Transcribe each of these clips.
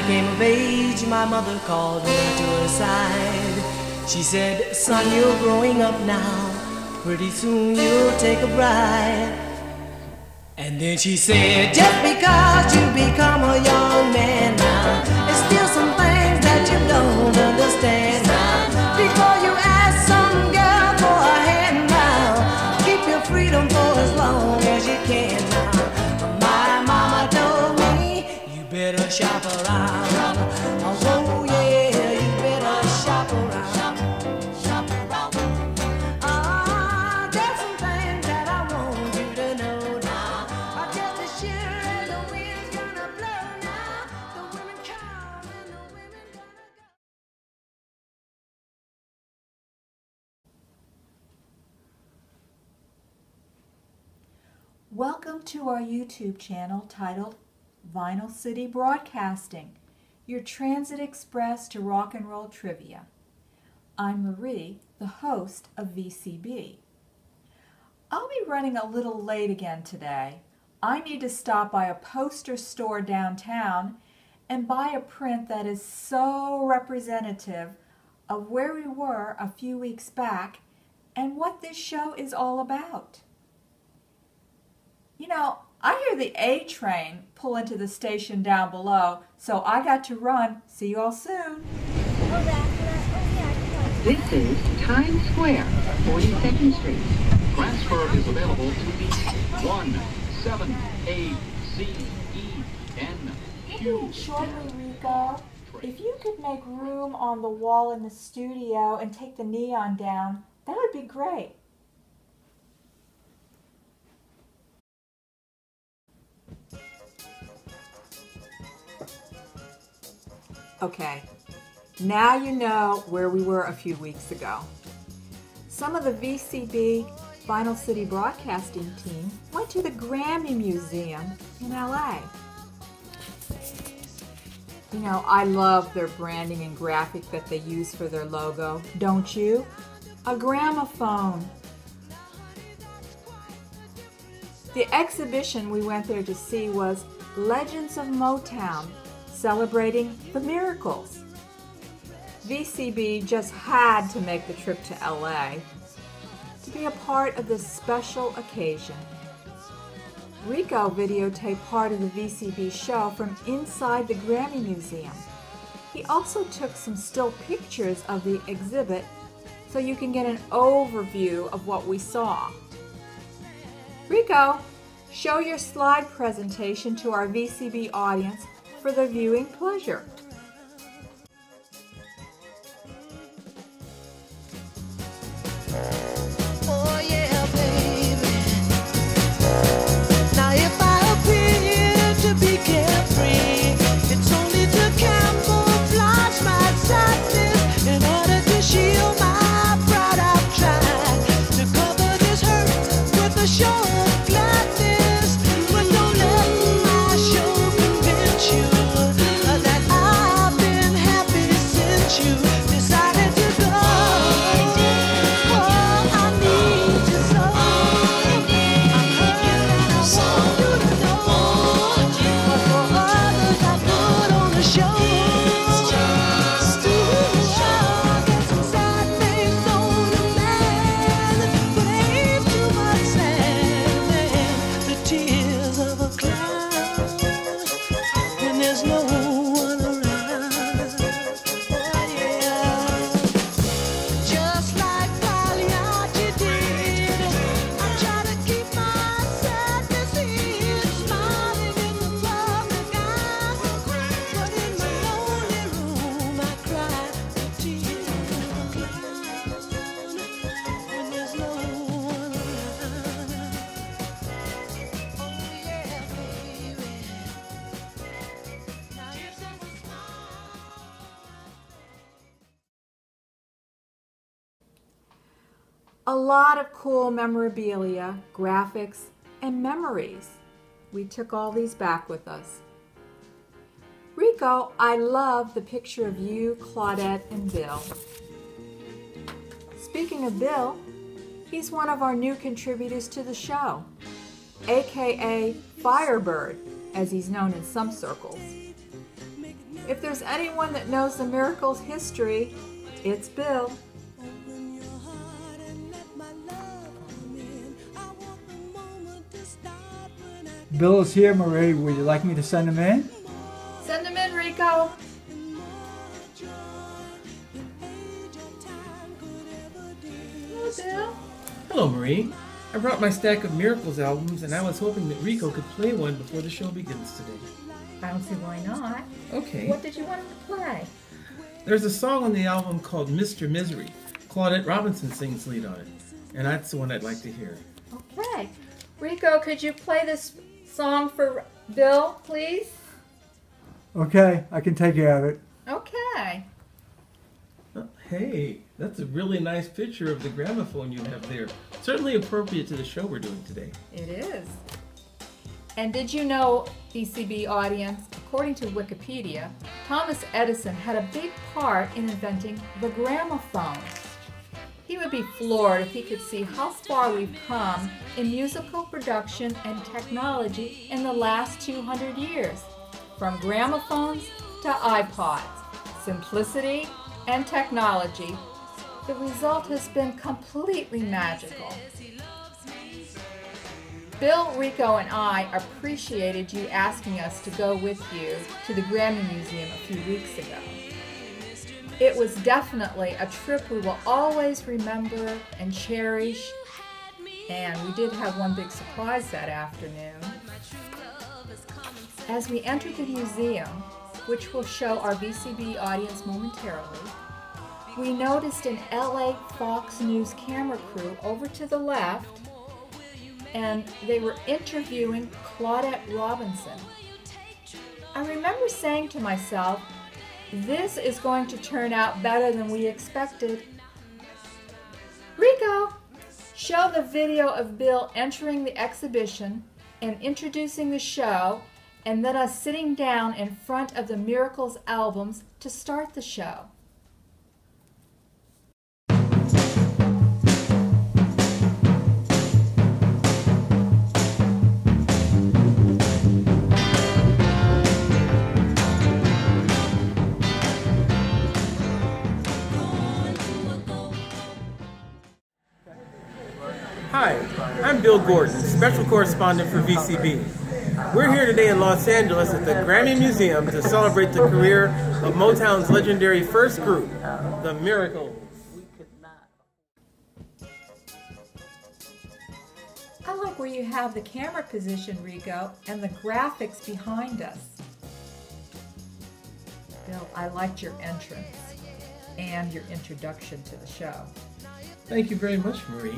I came of age, my mother called me to her side. She said, son, you're growing up now. Pretty soon you'll take a bride. And then she said, just because you become a young man now, there's still some things that you don't understand now. Before you ask some girl for a hand now, keep your freedom for as long as you can now. My mama told me, you better shop around. Oh yeah, you better shop around. Welcome to our YouTube channel titled Vinyl City Broadcasting, your transit express to rock and roll trivia. I'm Marie, the host of VCB. I'll be running a little late again today. I need to stop by a poster store downtown and buy a print that is so representative of where we were a few weeks back and what this show is all about. You know, I hear the A train pull into the station down below, so I got to run. See you all soon. This is Times Square, 42nd Street. Transfer is available to the 1, 7, A, C, E, N, Q. Shortly, Rico. If you could make room on the wall in the studio and take the neon down, that would be great. Okay, now you know where we were a few weeks ago. Some of the VCB Vinyl City Broadcasting team went to the Grammy Museum in LA. You know, I love their branding and graphic that they use for their logo, don't you? A gramophone. The exhibition we went there to see was Legends of Motown, celebrating the Miracles. VCB just had to make the trip to LA to be a part of this special occasion. Rico videotaped part of the VCB show from inside the Grammy Museum. He also took some still pictures of the exhibit so you can get an overview of what we saw. Rico, show your slide presentation to our VCB audience for their viewing pleasure. Oh yeah, baby. Now if I appear to be carefree, it's only to camouflage my sadness. In order to shield my pride, I've tried to cover this hurt with a show of gladness. But don't let my show convince you that I've been happy since you decided to go. Oh, I need you so. I'm hurt and I want you to know. But for others I put on the show. I get some sad things on the man, but ain't too much sand. The tears of a clown when there's no one around. Oh yeah, just like Pagliacci did, I try to keep my sadness hid, smiling in the public eye. But in my lonely room I cry the tears of a clown when there's no one around. Oh yeah, baby. Now if there was A lot of cool memorabilia, graphics, and memories. We took all these back with us. Rico, I love the picture of you, Claudette, and Bill. Speaking of Bill, he's one of our new contributors to the show, aka Firebird, as he's known in some circles. If there's anyone that knows the Miracles' history, it's Bill. Bill is here, Marie. Would you like me to send him in? Send him in, Rico. Hello, Bill. Hello, Marie. I brought my stack of Miracles albums, and I was hoping that Rico could play one before the show begins today. I don't see why not. Okay. What did you want him to play? There's a song on the album called Mr. Misery. Claudette Robinson sings lead on it, and that's the one I'd like to hear. Okay. Rico, could you play this song for Bill, please? Okay, I can take care of it. Okay. Oh, hey, that's a really nice picture of the gramophone you have there. Certainly appropriate to the show we're doing today. It is. And did you know, BCB audience, according to Wikipedia, Thomas Edison had a big part in inventing the gramophone. He would be floored if he could see how far we've come in musical production and technology in the last 200 years. From gramophones to iPods, simplicity and technology, the result has been completely magical. Bill, Rico, and I appreciated you asking us to go with you to the Grammy Museum a few weeks ago. It was definitely a trip we will always remember and cherish, and we did have one big surprise that afternoon. As we entered the museum, which will show our VCB audience momentarily, we noticed an LA Fox News camera crew over to the left, and they were interviewing Claudette Robinson. I remember saying to myself, this is going to turn out better than we expected. Rico, show the video of Bill entering the exhibition and introducing the show, and then us sitting down in front of the Miracles albums to start the show. Hi, I'm Bill Gordon, special correspondent for VCB. We're here today in Los Angeles at the Grammy Museum to celebrate the career of Motown's legendary first group, the Miracles. I like where you have the camera position, Rico, and the graphics behind us. Bill, I liked your entrance and your introduction to the show. Thank you very much, Marie.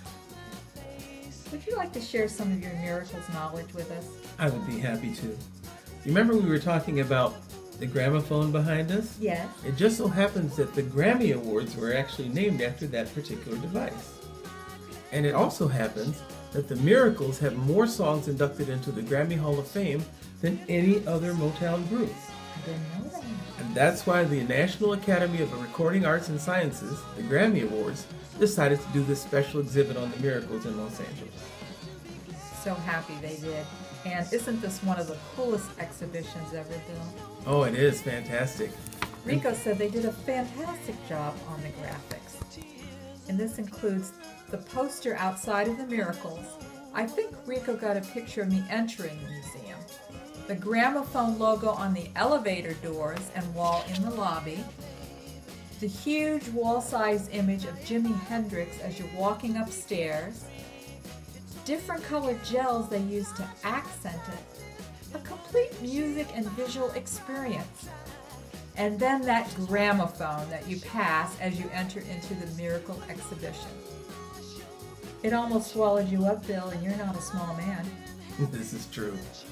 Would you like to share some of your Miracles knowledge with us? I would be happy to. You remember we were talking about the gramophone behind us? Yes. It just so happens that the Grammy Awards were actually named after that particular device. And it also happens that the Miracles have more songs inducted into the Grammy Hall of Fame than any other Motown group. I didn't know that. And that's why the National Academy of Recording Arts and Sciences, the Grammy Awards, decided to do this special exhibit on the Miracles in Los Angeles. So happy they did. And isn't this one of the coolest exhibitions ever, Bill? Oh, it is fantastic. Rico said they did a fantastic job on the graphics. And this includes the poster outside of the Miracles. I think Rico got a picture of me entering the museum. The gramophone logo on the elevator doors and wall in the lobby. The huge wall-sized image of Jimi Hendrix as you're walking upstairs. Different colored gels they used to accent it. A complete music and visual experience. And then that gramophone that you pass as you enter into the Miracle exhibition. It almost swallowed you up, Bill, and you're not a small man. This is true.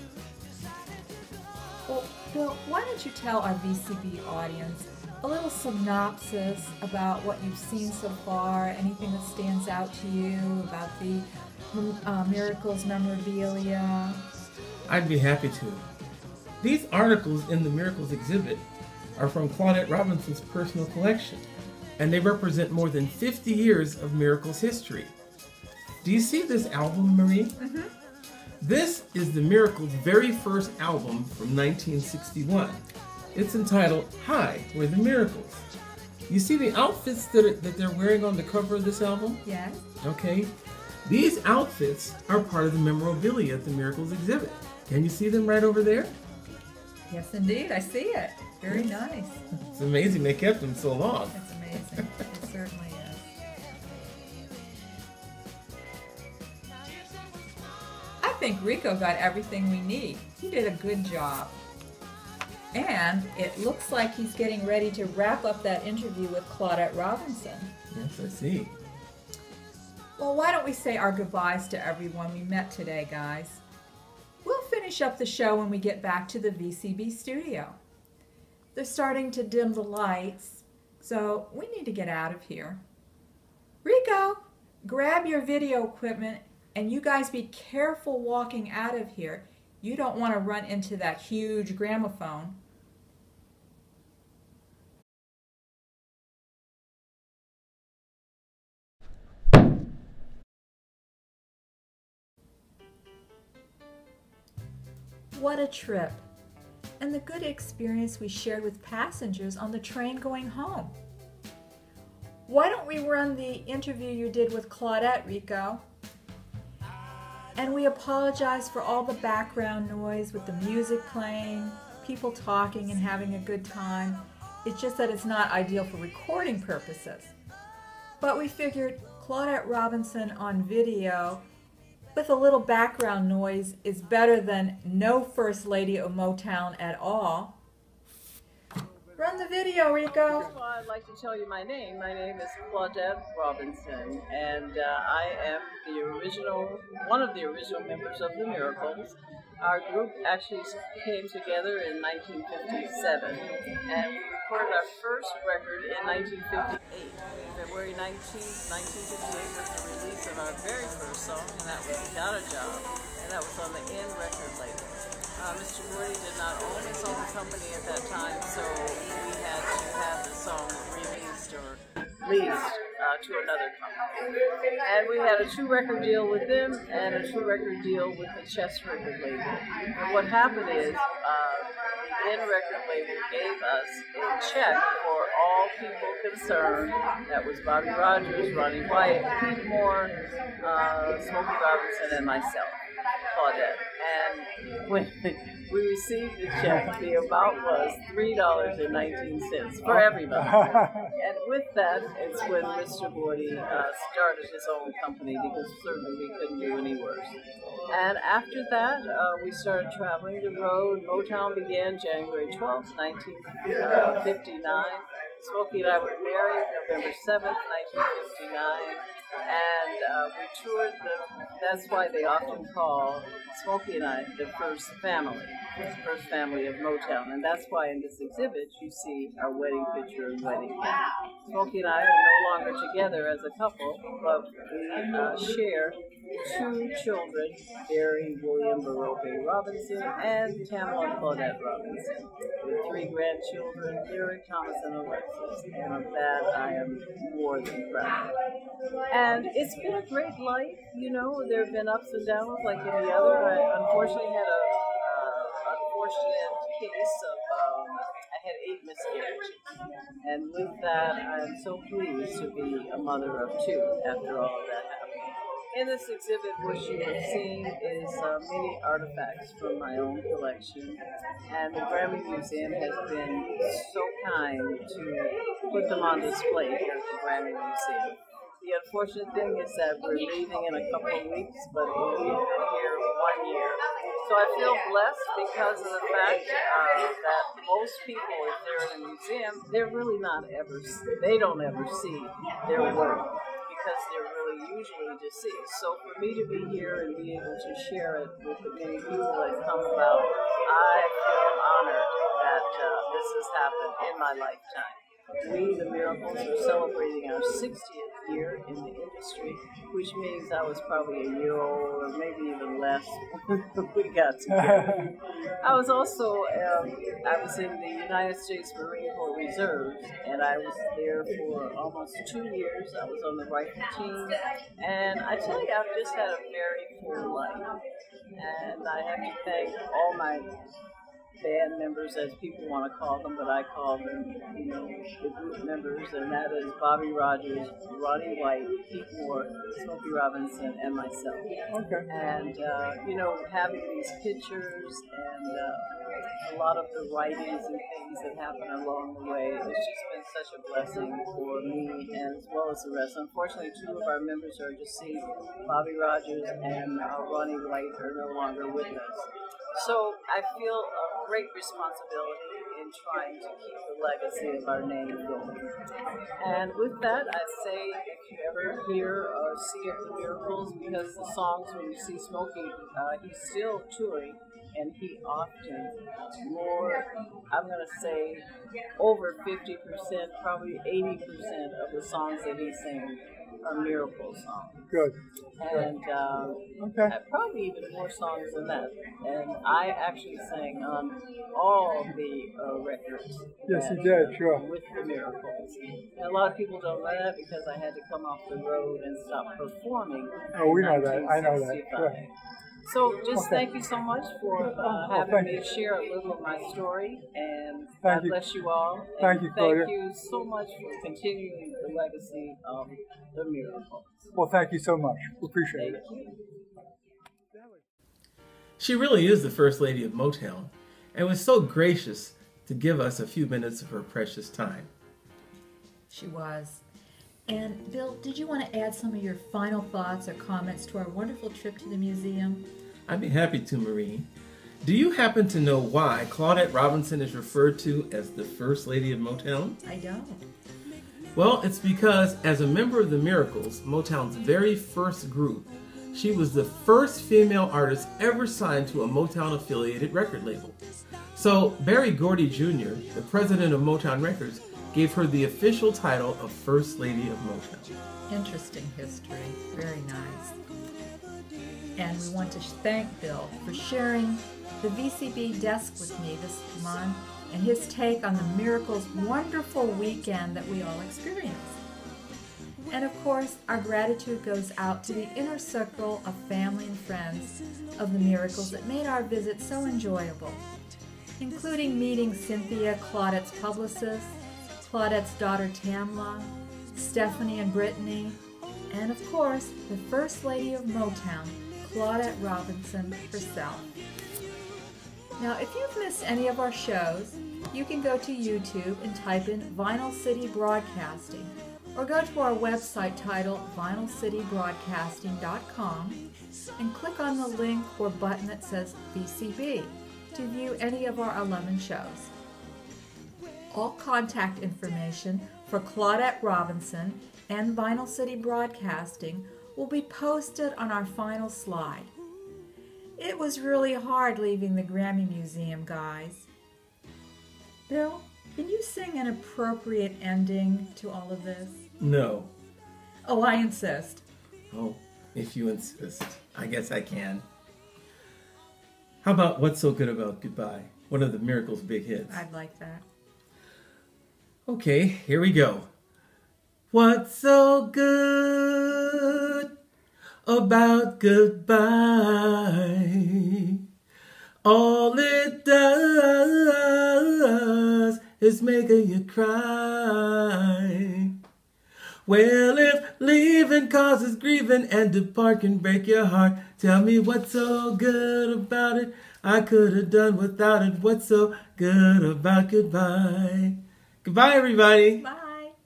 Well, Bill, why don't you tell our VCB audience a little synopsis about what you've seen so far, anything that stands out to you about the Miracles memorabilia? I'd be happy to. These articles in the Miracles exhibit are from Claudette Robinson's personal collection, and they represent more than 50 years of Miracles history. Do you see this album, Marie? Mm-hmm. This is the Miracles' very first album from 1961. It's entitled Hi, We're the Miracles. You see the outfits that they're wearing on the cover of this album? Yes. Okay. These outfits are part of the memorabilia at the Miracles exhibit. Can you see them right over there? Yes, indeed. I see it. Very nice. It's amazing they kept them so long. That's amazing. It certainly is. I think Rico got everything we need. He did a good job. And it looks like he's getting ready to wrap up that interview with Claudette Robinson. Yes, I see. Well, why don't we say our goodbyes to everyone we met today, guys? We'll finish up the show when we get back to the VCB studio. They're starting to dim the lights, so we need to get out of here. Rico, grab your video equipment, and you guys be careful walking out of here. You don't want to run into that huge gramophone. What a trip, and the good experience we shared with passengers on the train going home. Why don't we run the interview you did with Claudette, Rico? And we apologize for all the background noise with the music playing, people talking and having a good time. It's just that it's not ideal for recording purposes. But we figured Claudette Robinson on video with a little background noise is better than no First Lady of Motown at all. Run the video, Rico. Well, I'd like to tell you my name. My name is Claudette Robinson, and I am one of the original members of the Miracles. Our group actually came together in 1957, and we recorded our first record in 1958. February 19th, 1958 was the release of our very first song, and that was Got a Job, and that was on the N record label. Mr. Gordy did not own his own company at that time, so we had to have the song released or leased to another company. And we had a 2-record deal with them and a 2-record deal with the Chess record label. And what happened is the N record label gave us a check for all people concerned. That was Bobby Rogers, Ronnie White, Pete Moore, Smokey Robinson, and myself, Claudette. And when we received the check, the amount was $3.19 for everybody. And with that, it's when Mr. Gordy started his own company, because certainly we couldn't do any worse. And after that, we started traveling the road. Motown began January 12th, 1959. Smokey and I were married November 7th, 1959. And we toured that's why they often call Smokey and I the first family of Motown. And that's why in this exhibit you see our wedding picture and wedding gown. Smokey and I are no longer together as a couple, but we share 2 children, Barry William Baroque Robinson and Tamla Claudette Robinson, with 3 grandchildren, Lyric, Thomas, and Alexis, and of that I am more than proud. And it's been a great life, you know. There have been ups and downs like any other. I unfortunately had a unfortunate case of I had 8 miscarriages, and with that I am so pleased to be a mother of 2 after all of that happened. In this exhibit, what you have seen is many artifacts from my own collection, and the Grammy Museum has been so kind to put them on display here at the Grammy Museum. The unfortunate thing is that we're leaving in a couple of weeks, but we've been here 1 year. So I feel blessed because of the fact that most people, if they're in a museum, they're really they don't ever see their work, because they're really usually deceased. So for me to be here and be able to share it with the many people that come about, I feel honored that this has happened in my lifetime. We, the Miracles, are celebrating our 60th year in the industry, which means I was probably a year old, or maybe even less, when we got together. I was also, I was in the United States Marine Corps Reserves, and I was there for almost 2 years. I was on the rifle team, and I tell you, I've just had a very full life. And I have to thank all my band members, as people want to call them, but I call them, the group members, and that is Bobby Rogers, Ronnie White, Pete Moore, Smokey Robinson, and myself. Okay. And, having these pictures and a lot of the writings and things that happen along the way, it's just been such a blessing for me and as well as the rest. Unfortunately, two of our members are deceased. Bobby Rogers and Ronnie White are no longer with us. So I feel a great responsibility in trying to keep the legacy of our name going. And with that, I say if you ever hear or see of the Miracles, because the songs, when you see Smokey, he's still touring, and he often I'm going to say over 50%, probably 80% of the songs that he sings are miracle songs. Good. And probably even more songs than that. And I actually sang on all the records. Yes, you did, sure. With the Miracles. And a lot of people don't know that because I had to come off the road and stop performing. Oh, we know that. I know that. Sure. So just thank you so much for having me share a little of my story, and God bless you all. Thank you, Claudia. Thank you so much for continuing the legacy of the Miracles. Well, thank you so much. We appreciate it. She really is the First Lady of Motown, and was so gracious to give us a few minutes of her precious time. She was. And Bill, did you want to add some of your final thoughts or comments to our wonderful trip to the museum? I'd be happy to, Marie. Do you happen to know why Claudette Robinson is referred to as the First Lady of Motown? I don't. Well, it's because as a member of the Miracles, Motown's very first group, she was the first female artist ever signed to a Motown-affiliated record label. So Barry Gordy Jr., the president of Motown Records, gave her the official title of First Lady of Motown. Interesting history. Very nice. And we want to thank Bill for sharing the VCB desk with me this month and his take on the Miracles' wonderful weekend that we all experienced. And of course, our gratitude goes out to the inner circle of family and friends of the Miracles that made our visit so enjoyable, including meeting Cynthia, Claudette's publicist, Claudette's daughter Tamla, Stephanie and Brittany, and of course, the First Lady of Motown, Claudette Robinson herself. Now, if you've missed any of our shows, you can go to YouTube and type in Vinyl City Broadcasting, or go to our website titled vinylcitybroadcasting.com and click on the link or button that says VCB to view any of our 11 shows. All contact information for Claudette Robinson and Vinyl City Broadcasting will be posted on our final slide. It was really hard leaving the Grammy Museum, guys. Bill, can you sing an appropriate ending to all of this? No. Oh, I insist. Oh, if you insist. I guess I can. How about What's So Good About Goodbye? One of the Miracles' big hits. I'd like that. Okay, here we go. What's so good about goodbye? All it does is make you cry. Well, if leaving causes grieving and depart can break your heart, tell me what's so good about it? I could have done without it. What's so good about goodbye? Goodbye, everybody. Bye.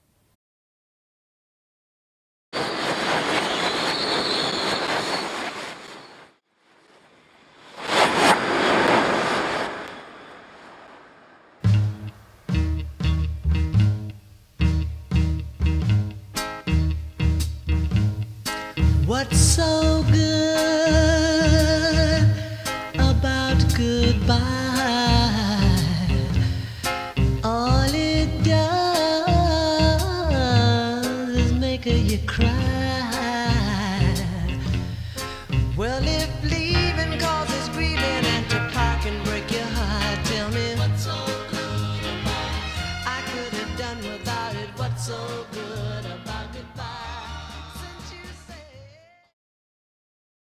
What's so good about goodbye?